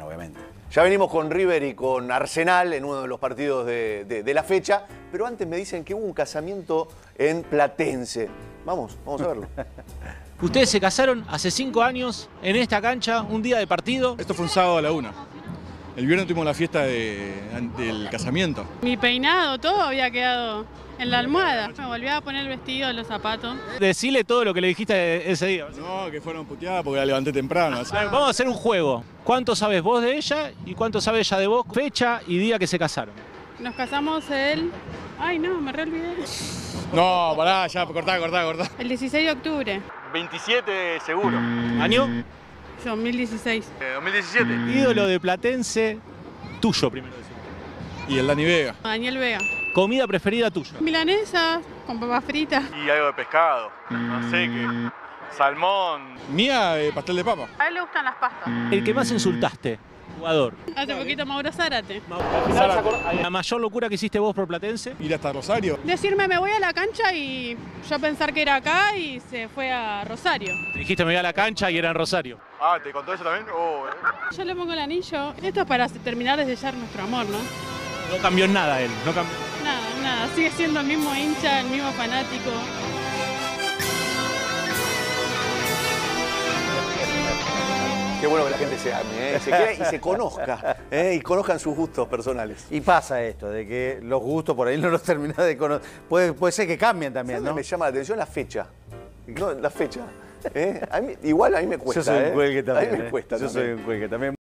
obviamente. Ya venimos con River y con Arsenal en uno de los partidos de la fecha, pero antes me dicen que hubo un casamiento en Platense. Vamos a verlo. Ustedes se casaron hace 5 años en esta cancha, un día de partido. Esto fue un sábado a la 1. El viernes tuvimos la fiesta del casamiento. Mi peinado, todo había quedado en la almohada. Me volví a poner el vestido, los zapatos. Decile todo lo que le dijiste ese día. No, que fueron puteadas porque la levanté temprano. A ver, vamos a hacer un juego. ¿Cuánto sabes vos de ella y cuánto sabe ella de vos? Fecha y día que se casaron. Nos casamos el... Ay, no, me reolvidé. No, pará, ya, cortá. El 16 de octubre. 27 seguro. ¿Año? 2016. 2017. Ídolo de Platense, tuyo primero decir. Y el Dani Vega. Daniel Vega. Comida preferida tuya. Milanesa con papas fritas. Y algo de pescado. No sé qué. Salmón. Mía, pastel de papa. A él le gustan las pastas. El que más insultaste, jugador. Hace poquito Mauro Zárate. La mayor locura que hiciste vos por Platense. Ir hasta Rosario. Decirme me voy a la cancha y yo pensar que era acá y se fue a Rosario. Dijiste me voy a la cancha y era en Rosario. Ah, ¿te contó eso también? Yo le pongo el anillo. Esto es para terminar de sellar nuestro amor, ¿no? No cambió en nada él, no cambió. Nada. Sigue siendo el mismo hincha, el mismo fanático. Qué bueno que la gente se ame, se quiera y se conozca, y conozcan sus gustos personales. Y pasa esto, de que los gustos por ahí no los terminás de conocer. Puede ser que cambien también, ¿Sabes? ¿no? Me llama la atención la fecha. No, la fecha. Igual a mí me cuesta. Yo soy un cuelgue también. A mí me cuesta Yo también. soy un cuelgue también.